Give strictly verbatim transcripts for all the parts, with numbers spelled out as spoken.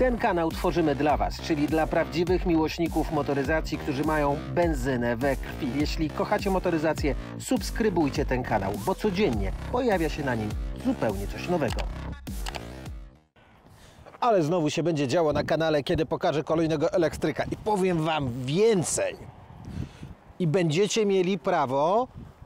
Ten kanał tworzymy dla Was, czyli dla prawdziwych miłośników motoryzacji, którzy mają benzynę we krwi. Jeśli kochacie motoryzację, subskrybujcie ten kanał, bo codziennie pojawia się na nim zupełnie coś nowego. Ale znowu się będzie działo na kanale, kiedy pokażę kolejnego elektryka i powiem Wam więcej. I będziecie mieli prawo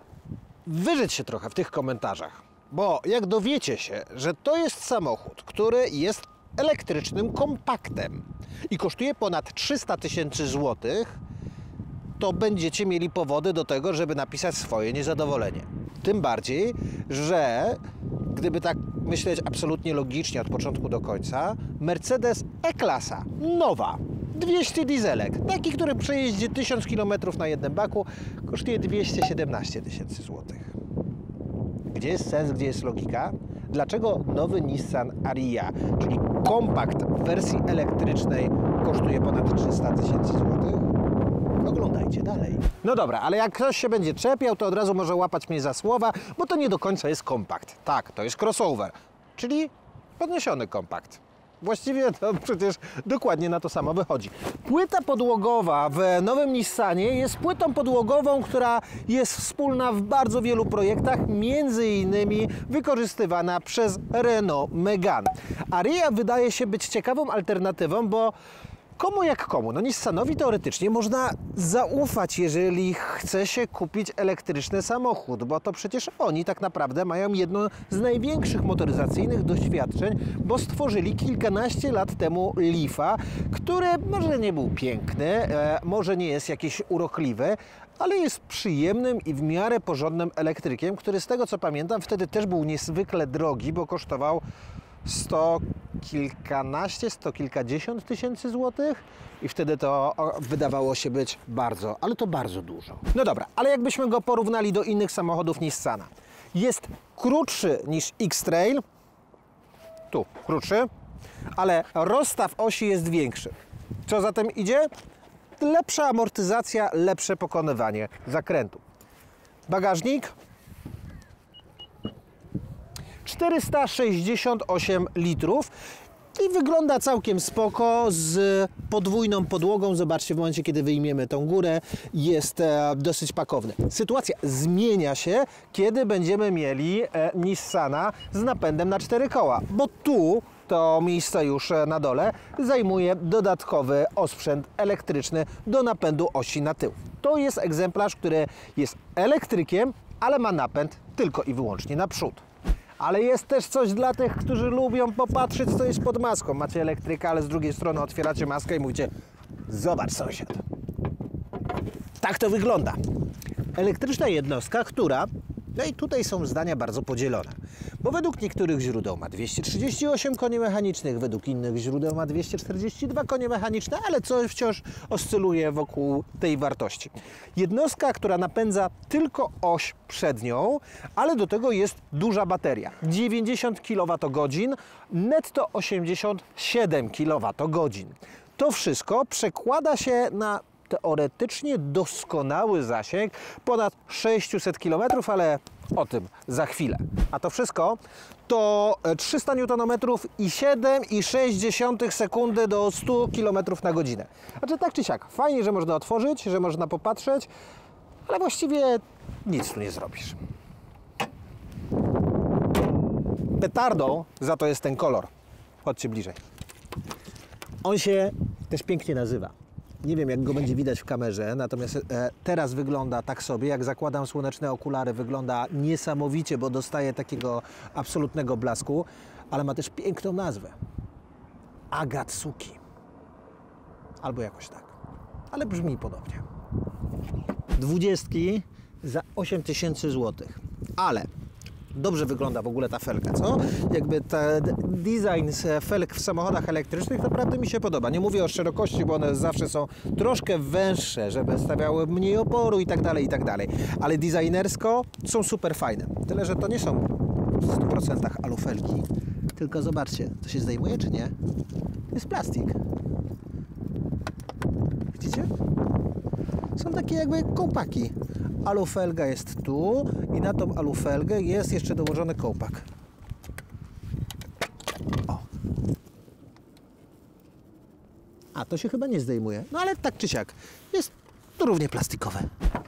wyżyć się trochę w tych komentarzach. Bo jak dowiecie się, że to jest samochód, który jest elektrycznym kompaktem i kosztuje ponad trzysta tysięcy złotych, to będziecie mieli powody do tego, żeby napisać swoje niezadowolenie. Tym bardziej, że gdyby tak myśleć absolutnie logicznie od początku do końca, Mercedes E-klasa, nowa, dwieście dieselek, taki, który przejeździ tysiąc kilometrów na jednym baku, kosztuje dwieście siedemnaście tysięcy złotych. Gdzie jest sens, gdzie jest logika? Dlaczego nowy Nissan Ariya, czyli kompakt w wersji elektrycznej, kosztuje ponad trzysta tysięcy złotych? Oglądajcie dalej. No dobra, ale jak ktoś się będzie czepiał, to od razu może łapać mnie za słowa, bo to nie do końca jest kompakt. Tak, to jest crossover, czyli podniesiony kompakt. Właściwie to przecież dokładnie na to samo wychodzi. Płyta podłogowa w nowym Nissanie jest płytą podłogową, która jest wspólna w bardzo wielu projektach, między innymi wykorzystywana przez Renault Megane. Ariya wydaje się być ciekawą alternatywą, bo komu jak komu? No Nissanowi teoretycznie można zaufać, jeżeli chce się kupić elektryczny samochód, bo to przecież oni tak naprawdę mają jedno z największych motoryzacyjnych doświadczeń, bo stworzyli kilkanaście lat temu Leafa, który może nie był piękny, e, może nie jest jakiś urokliwy, ale jest przyjemnym i w miarę porządnym elektrykiem, który z tego co pamiętam wtedy też był niezwykle drogi, bo kosztował sto kilkanaście, sto kilkadziesiąt tysięcy złotych i wtedy to wydawało się być bardzo, ale to bardzo dużo. No dobra, ale jakbyśmy go porównali do innych samochodów Nissana. Jest krótszy niż X-Trail, tu krótszy, ale rozstaw osi jest większy. Co za tym idzie? Lepsza amortyzacja, lepsze pokonywanie zakrętu. Bagażnik czterysta sześćdziesiąt osiem litrów i wygląda całkiem spoko z podwójną podłogą. Zobaczcie, w momencie kiedy wyjmiemy tą górę, jest e, dosyć pakowny. Sytuacja zmienia się, kiedy będziemy mieli e, Nissana z napędem na cztery koła, bo tu to miejsce już na dole zajmuje dodatkowy osprzęt elektryczny do napędu osi na tył. To jest egzemplarz, który jest elektrykiem, ale ma napęd tylko i wyłącznie na przód. Ale jest też coś dla tych, którzy lubią popatrzeć, co jest pod maską. Macie elektryka, ale z drugiej strony otwieracie maskę i mówicie: zobacz, sąsiad. Tak to wygląda. Elektryczna jednostka, która... No i tutaj są zdania bardzo podzielone. Bo według niektórych źródeł ma dwieście trzydzieści osiem koni mechanicznych, według innych źródeł ma dwieście czterdzieści dwa konie mechaniczne, ale co wciąż oscyluje wokół tej wartości. Jednostka, która napędza tylko oś przednią, ale do tego jest duża bateria. dziewięćdziesiąt kilowatogodzin, netto osiemdziesiąt siedem kilowatogodzin. To wszystko przekłada się na teoretycznie doskonały zasięg ponad sześćset kilometrów, ale o tym za chwilę. A to wszystko to trzysta niutonometrów i siedem i sześć dziesiątych sekundy do stu kilometrów na godzinę. Znaczy tak czy siak, fajnie, że można otworzyć, że można popatrzeć, ale właściwie nic tu nie zrobisz. Petardą za to jest ten kolor. Chodźcie bliżej. On się też pięknie nazywa. Nie wiem, jak go będzie widać w kamerze, natomiast e, teraz wygląda tak sobie, jak zakładam słoneczne okulary, wygląda niesamowicie, bo dostaje takiego absolutnego blasku, ale ma też piękną nazwę. Agatsuki. Albo jakoś tak. Ale brzmi podobnie. Dwudziestki za osiem tysięcy złotych. Ale dobrze wygląda w ogóle ta felga, co? Jakby ten design z felg w samochodach elektrycznych naprawdę mi się podoba. Nie mówię o szerokości, bo one zawsze są troszkę węższe, żeby stawiały mniej oporu i tak dalej, i tak dalej. Ale designersko są super fajne. Tyle, że to nie są w stu procentach alufelgi. Tylko zobaczcie, to się zdejmuje czy nie? To jest plastik. Widzicie? Są takie jakby kołpaki. Alufelga jest tu i na tą alufelgę jest jeszcze dołożony kołpak. O. A, to się chyba nie zdejmuje. No ale tak czy siak, jest to równie plastikowe.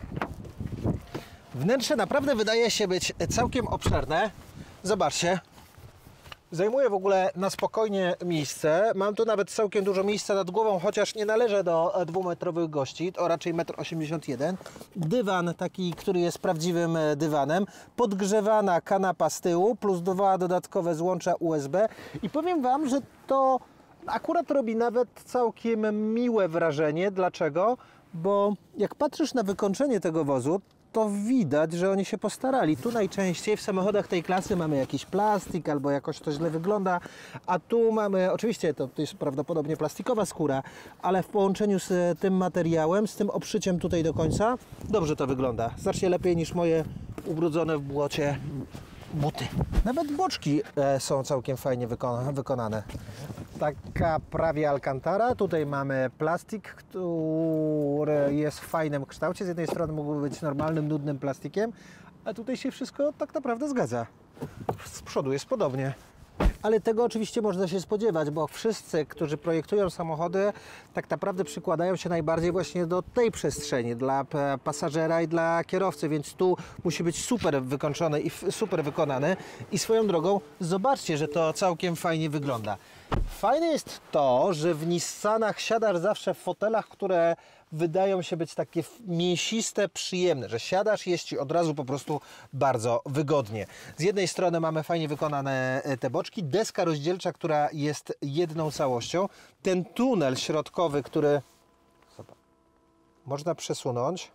Wnętrze naprawdę wydaje się być całkiem obszerne. Zobaczcie. Zajmuje w ogóle na spokojnie miejsce. Mam tu nawet całkiem dużo miejsca nad głową, chociaż nie należę do dwumetrowych gości, to raczej metr osiemdziesiąt jeden. Dywan taki, który jest prawdziwym dywanem. Podgrzewana kanapa z tyłu, plus dwa dodatkowe złącza U S B. I powiem Wam, że to akurat robi nawet całkiem miłe wrażenie. Dlaczego? Bo jak patrzysz na wykończenie tego wozu, to widać, że oni się postarali. Tu najczęściej w samochodach tej klasy mamy jakiś plastik albo jakoś to źle wygląda, a tu mamy, oczywiście to, to jest prawdopodobnie plastikowa skóra, ale w połączeniu z tym materiałem, z tym obszyciem tutaj do końca, dobrze to wygląda. Znacznie lepiej niż moje ubrudzone w błocie buty. Nawet boczki e, są całkiem fajnie wykona wykonane. Taka prawie alcantara. Tutaj mamy plastik, który jest w fajnym kształcie. Z jednej strony mógłby być normalnym, nudnym plastikiem, a tutaj się wszystko tak naprawdę zgadza. Z przodu jest podobnie. Ale tego oczywiście można się spodziewać, bo wszyscy, którzy projektują samochody, tak naprawdę przykładają się najbardziej właśnie do tej przestrzeni dla pasażera i dla kierowcy, więc tu musi być super wykończony i super wykonany. I swoją drogą, zobaczcie, że to całkiem fajnie wygląda. Fajne jest to, że w Nissanach siadasz zawsze w fotelach, które wydają się być takie mięsiste, przyjemne, że siadasz, jest Ci od razu po prostu bardzo wygodnie. Z jednej strony mamy fajnie wykonane te boczki, deska rozdzielcza, która jest jedną całością, ten tunel środkowy, który można przesunąć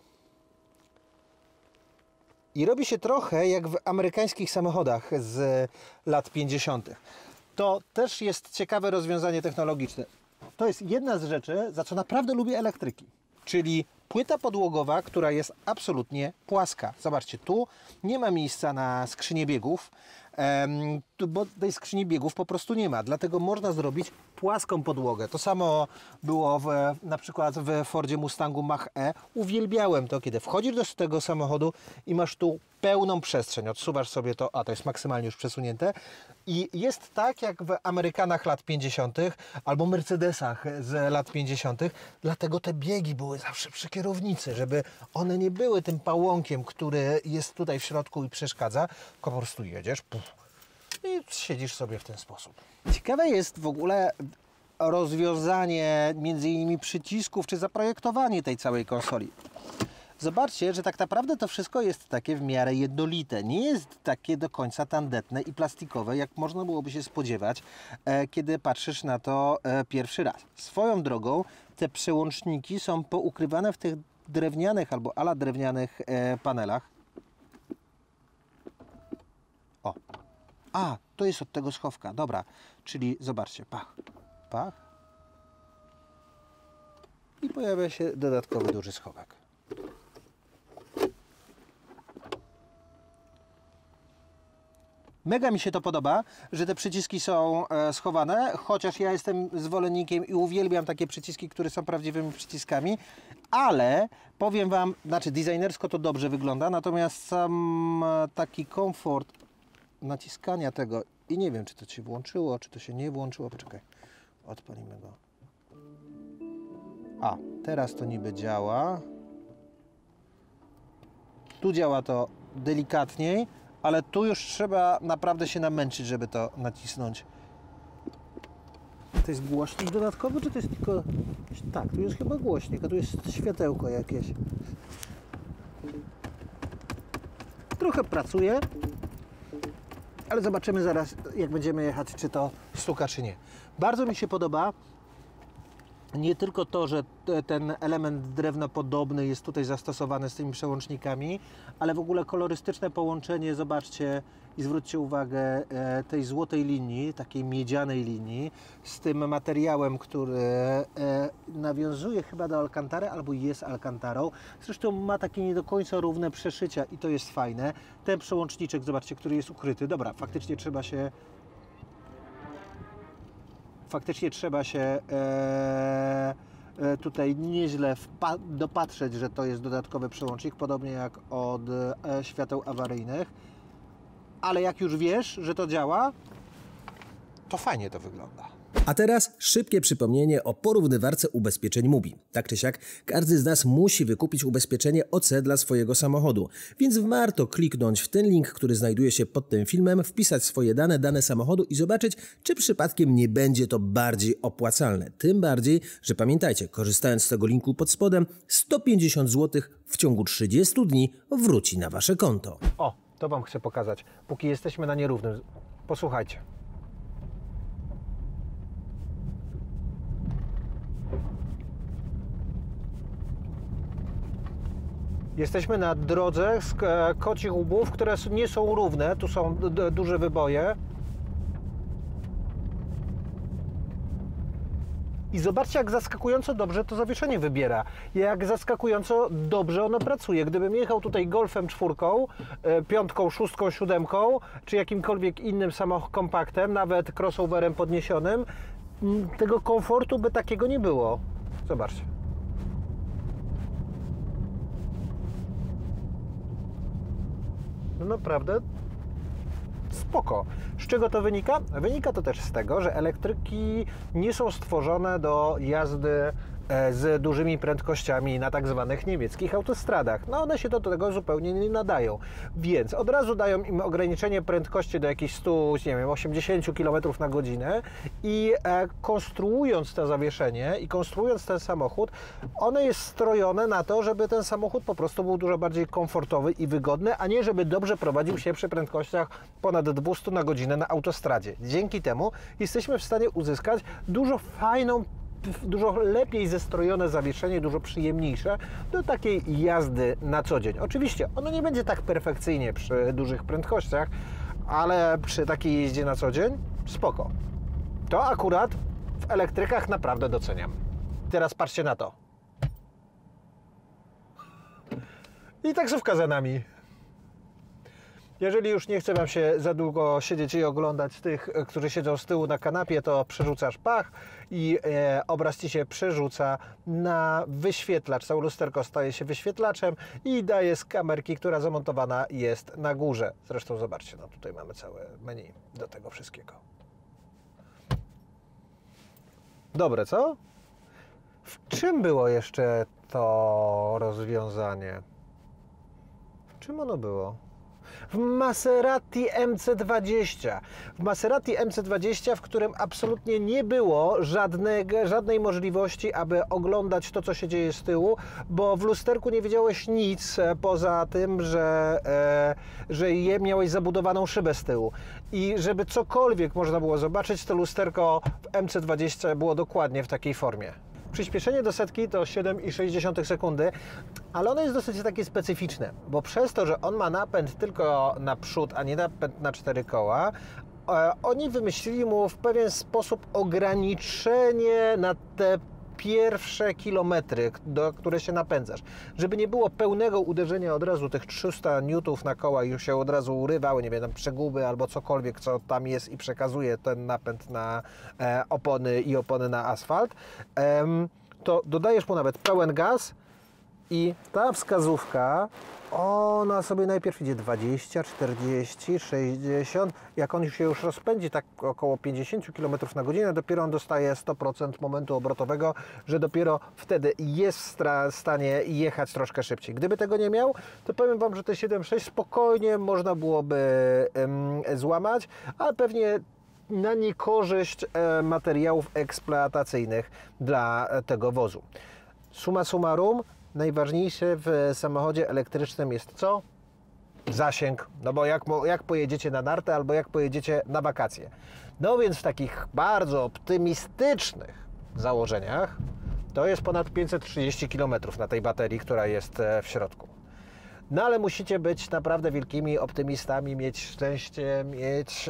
i robi się trochę jak w amerykańskich samochodach z lat pięćdziesiątych. To też jest ciekawe rozwiązanie technologiczne. To jest jedna z rzeczy, za co naprawdę lubię elektryki. Czyli płyta podłogowa, która jest absolutnie płaska. Zobaczcie, tu nie ma miejsca na skrzynię biegów, em, bo tej skrzyni biegów po prostu nie ma. Dlatego można zrobić płaską podłogę. To samo było w, na przykład w Fordzie Mustangu Mach-E. Uwielbiałem to, kiedy wchodzisz do tego samochodu i masz tu pełną przestrzeń. Odsuwasz sobie to, a to jest maksymalnie już przesunięte. I jest tak jak w Amerykanach lat pięćdziesiątych albo Mercedesach z lat pięćdziesiątych. Dlatego te biegi były zawsze przy kierownicy, żeby one nie były tym pałąkiem, który jest tutaj w środku i przeszkadza, tylko po prostu jedziesz puf, i siedzisz sobie w ten sposób. Ciekawe jest w ogóle rozwiązanie między innymi przycisków, czy zaprojektowanie tej całej konsoli. Zobaczcie, że tak naprawdę to wszystko jest takie w miarę jednolite. Nie jest takie do końca tandetne i plastikowe, jak można byłoby się spodziewać, e, kiedy patrzysz na to e, pierwszy raz. Swoją drogą te przełączniki są poukrywane w tych drewnianych albo ala drewnianych e, panelach. O! A, to jest od tego schowka. Dobra, czyli zobaczcie, pach, pach. I pojawia się dodatkowy duży schowek. Mega mi się to podoba, że te przyciski są e, schowane, chociaż ja jestem zwolennikiem i uwielbiam takie przyciski, które są prawdziwymi przyciskami, ale powiem Wam, znaczy designersko to dobrze wygląda, natomiast sam e, taki komfort naciskania tego i nie wiem, czy to się włączyło, czy to się nie włączyło, poczekaj, odpalimy go. A, teraz to niby działa. Tu działa to delikatniej, ale tu już trzeba naprawdę się namęczyć, żeby to nacisnąć. To jest głośnik dodatkowy, czy to jest tylko... Tak, tu jest chyba głośnik, a tu jest światełko jakieś. Trochę pracuje, ale zobaczymy zaraz, jak będziemy jechać, czy to stuka, czy nie. Bardzo mi się podoba nie tylko to, że ten element drewnopodobny jest tutaj zastosowany z tymi przełącznikami, ale w ogóle kolorystyczne połączenie, zobaczcie i zwróćcie uwagę, tej złotej linii, takiej miedzianej linii, z tym materiałem, który nawiązuje chyba do alcantary, albo jest alcantarą. Zresztą ma takie nie do końca równe przeszycia i to jest fajne. Ten przełączniczek, zobaczcie, który jest ukryty. Dobra, faktycznie trzeba się Faktycznie trzeba się e, e, tutaj nieźle dopatrzeć, że to jest dodatkowy przełącznik, podobnie jak od e, świateł awaryjnych. Ale jak już wiesz, że to działa, to fajnie to wygląda. A teraz szybkie przypomnienie o porównywarce ubezpieczeń Mubi. Tak czy siak, każdy z nas musi wykupić ubezpieczenie O C dla swojego samochodu, więc warto kliknąć w ten link, który znajduje się pod tym filmem, wpisać swoje dane, dane samochodu i zobaczyć, czy przypadkiem nie będzie to bardziej opłacalne. Tym bardziej, że pamiętajcie, korzystając z tego linku pod spodem, sto pięćdziesiąt złotych w ciągu trzydziestu dni wróci na wasze konto. O, to wam chcę pokazać, póki jesteśmy na nierównym. Posłuchajcie. Jesteśmy na drodze z kocich łbów, które nie są równe. Tu są duże wyboje. I zobaczcie, jak zaskakująco dobrze to zawieszenie wybiera. Jak zaskakująco dobrze ono pracuje. Gdybym jechał tutaj Golfem czwórką, piątką, szóstką, siódemką, czy jakimkolwiek innym samokompaktem, nawet crossoverem podniesionym, tego komfortu by takiego nie było. Zobaczcie. No naprawdę spoko. Z czego to wynika? Wynika to też z tego, że elektryki nie są stworzone do jazdy z dużymi prędkościami na tak zwanych niemieckich autostradach. No one się do tego zupełnie nie nadają. Więc od razu dają im ograniczenie prędkości do jakichś stu, nie wiem, osiemdziesięciu kilometrów na godzinę i e, konstruując to zawieszenie i konstruując ten samochód, one jest strojone na to, żeby ten samochód po prostu był dużo bardziej komfortowy i wygodny, a nie żeby dobrze prowadził się przy prędkościach ponad dwieście na godzinę na autostradzie. Dzięki temu jesteśmy w stanie uzyskać dużo fajną, dużo lepiej zestrojone zawieszenie, dużo przyjemniejsze do takiej jazdy na co dzień. Oczywiście ono nie będzie tak perfekcyjnie przy dużych prędkościach, ale przy takiej jeździe na co dzień spoko. To akurat w elektrykach naprawdę doceniam. Teraz patrzcie na to. I taksówka za nami. Jeżeli już nie chce wam się za długo siedzieć i oglądać tych, którzy siedzą z tyłu na kanapie, to przerzucasz pach i e, obraz ci się przerzuca na wyświetlacz. Całe lusterko staje się wyświetlaczem i daje z kamerki, która zamontowana jest na górze. Zresztą zobaczcie, no tutaj mamy całe menu do tego wszystkiego. Dobre, co? W czym było jeszcze to rozwiązanie? W czym ono było? W Maserati M C dwadzieścia. W Maserati M C dwadzieścia, w którym absolutnie nie było żadnego, żadnej możliwości, aby oglądać to, co się dzieje z tyłu, bo w lusterku nie widziałeś nic poza tym, że, e, że je miałeś zabudowaną szybę z tyłu. I żeby cokolwiek można było zobaczyć, to lusterko w M C dwadzieścia było dokładnie w takiej formie. Przyspieszenie do setki to siedem przecinek sześć sekundy, ale ono jest dosyć takie specyficzne, bo przez to, że on ma napęd tylko na przód, a nie napęd na cztery koła, e, oni wymyślili mu w pewien sposób ograniczenie na te pierwsze kilometry, do które się napędzasz. Żeby nie było pełnego uderzenia od razu tych trzysta niutów na koła i już się od razu urywały, nie wiem, tam przeguby albo cokolwiek, co tam jest i przekazuje ten napęd na e, opony i opony na asfalt, e, to dodajesz mu nawet pełen gaz i ta wskazówka, ona sobie najpierw idzie dwadzieścia, czterdzieści, sześćdziesiąt. Jak on się już rozpędzi tak około pięćdziesiąt kilometrów na godzinę, dopiero on dostaje sto procent momentu obrotowego, że dopiero wtedy jest w stanie jechać troszkę szybciej. Gdyby tego nie miał, to powiem wam, że te siedem sześć spokojnie można byłoby um, złamać, ale pewnie na niekorzyść um, materiałów eksploatacyjnych dla tego wozu. Summa summarum, najważniejsze w samochodzie elektrycznym jest co? Zasięg. No bo jak, jak pojedziecie na nartę albo jak pojedziecie na wakacje. No więc w takich bardzo optymistycznych założeniach to jest ponad pięćset trzydzieści kilometrów na tej baterii, która jest w środku. No ale musicie być naprawdę wielkimi optymistami, mieć szczęście, mieć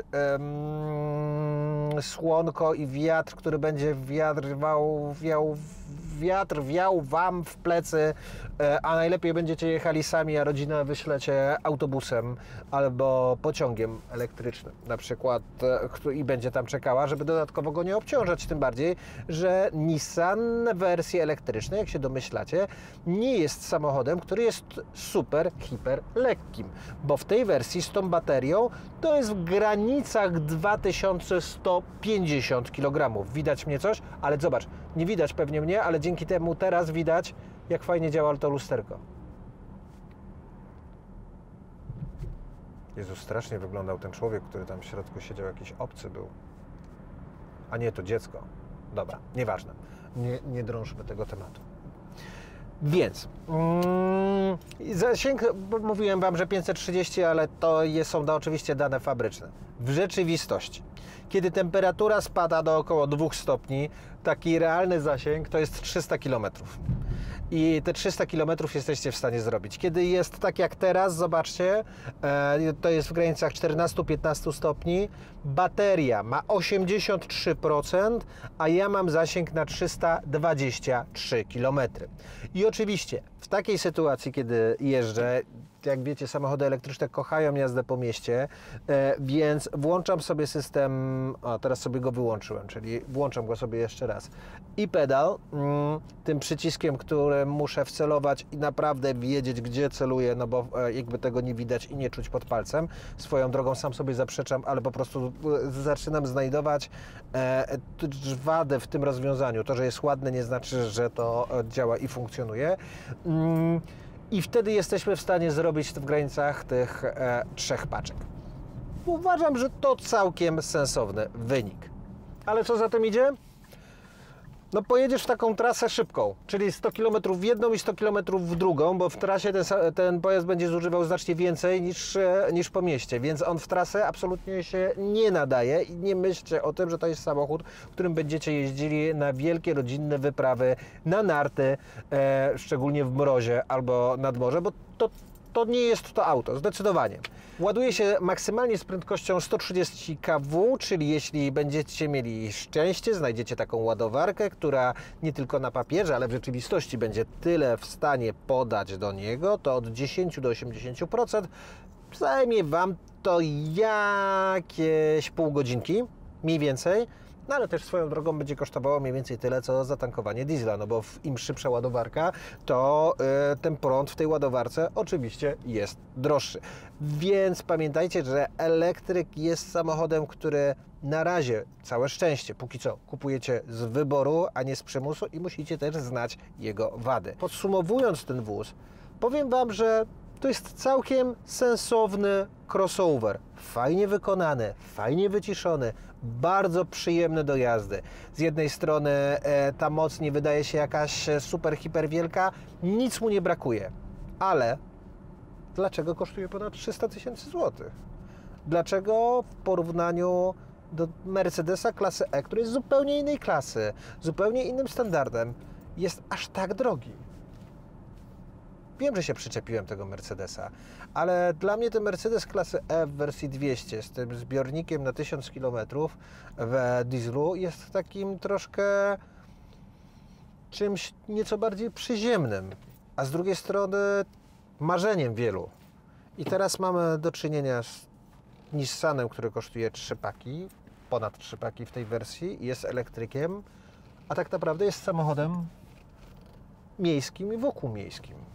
um, słonko i wiatr, który będzie wiatr wał, wiał wiatr wiał wam w plecy, a najlepiej będziecie jechali sami, a rodzinę wyślecie autobusem albo pociągiem elektrycznym na przykład i będzie tam czekała, żeby dodatkowo go nie obciążać, tym bardziej, że Nissan w wersji elektrycznej, jak się domyślacie, nie jest samochodem, który jest super, hiper lekkim, bo w tej wersji z tą baterią to jest w granicach dwa tysiące sto pięćdziesiąt kilogramów. Widać mnie coś? Ale zobacz, nie widać pewnie mnie, ale dzięki temu teraz widać, jak fajnie działa to lusterko. Jezu, strasznie wyglądał ten człowiek, który tam w środku siedział, jakiś obcy był. A nie, to dziecko. Dobra, nieważne. Nie, nie drążmy tego tematu. Więc mm, zasięg, bo mówiłem wam, że pięćset trzydzieści, ale to jest, są to oczywiście dane fabryczne. W rzeczywistości, kiedy temperatura spada do około dwóch stopni, taki realny zasięg to jest trzysta kilometrów. I te trzysta kilometrów jesteście w stanie zrobić. Kiedy jest tak jak teraz, zobaczcie, e, to jest w granicach czternaście do piętnastu stopni, bateria ma osiemdziesiąt trzy procent, a ja mam zasięg na trzysta dwadzieścia trzy kilometry. I oczywiście w takiej sytuacji, kiedy jeżdżę, jak wiecie, samochody elektryczne kochają jazdę po mieście, e, więc włączam sobie system, a teraz sobie go wyłączyłem, czyli włączam go sobie jeszcze raz. I pedal, mm, tym przyciskiem, którym muszę wcelować i naprawdę wiedzieć, gdzie celuję, no bo e, jakby tego nie widać i nie czuć pod palcem. Swoją drogą sam sobie zaprzeczam, ale po prostu e, zaczynam znajdować e, wadę w tym rozwiązaniu. To, że jest ładne, nie znaczy, że to e, działa i funkcjonuje. Mm, I wtedy jesteśmy w stanie zrobić to w granicach tych e, trzech paczek. Uważam, że to całkiem sensowny wynik. Ale co za tym idzie? No pojedziesz w taką trasę szybką, czyli sto kilometrów w jedną i sto kilometrów w drugą, bo w trasie ten, ten pojazd będzie zużywał znacznie więcej niż, niż po mieście, więc on w trasę absolutnie się nie nadaje i nie myślcie o tym, że to jest samochód, którym będziecie jeździli na wielkie rodzinne wyprawy, na narty, e, szczególnie w mrozie albo nad morze, bo to, to nie jest to auto, zdecydowanie. Ładuje się maksymalnie z prędkością sto trzydzieści kilometrów, czyli jeśli będziecie mieli szczęście, znajdziecie taką ładowarkę, która nie tylko na papierze, ale w rzeczywistości będzie tyle w stanie podać do niego, to od dziesięciu do osiemdziesięciu procent zajmie wam to jakieś pół godzinki, mniej więcej. No ale też swoją drogą będzie kosztowało mniej więcej tyle, co zatankowanie diesla, no bo im szybsza ładowarka, to y, ten prąd w tej ładowarce oczywiście jest droższy. Więc pamiętajcie, że elektryk jest samochodem, który na razie, całe szczęście, póki co kupujecie z wyboru, a nie z przymusu i musicie też znać jego wady. Podsumowując ten wóz, powiem wam, że to jest całkiem sensowny crossover. Fajnie wykonany, fajnie wyciszony, bardzo przyjemny do jazdy. Z jednej strony e, ta moc nie wydaje się jakaś super, hiper wielka, nic mu nie brakuje. Ale dlaczego kosztuje ponad trzysta tysięcy złotych? Dlaczego w porównaniu do Mercedesa klasy E, który jest zupełnie innej klasy, zupełnie innym standardem, jest aż tak drogi? Wiem, że się przyczepiłem tego Mercedesa, ale dla mnie ten Mercedes klasy E w wersji dwieście z tym zbiornikiem na tysiąc kilometrów w dieslu jest takim troszkę czymś nieco bardziej przyziemnym, a z drugiej strony marzeniem wielu. I teraz mamy do czynienia z Nissanem, który kosztuje trzy paki, ponad trzy paki w tej wersji, jest elektrykiem, a tak naprawdę jest samochodem miejskim i wokół miejskim.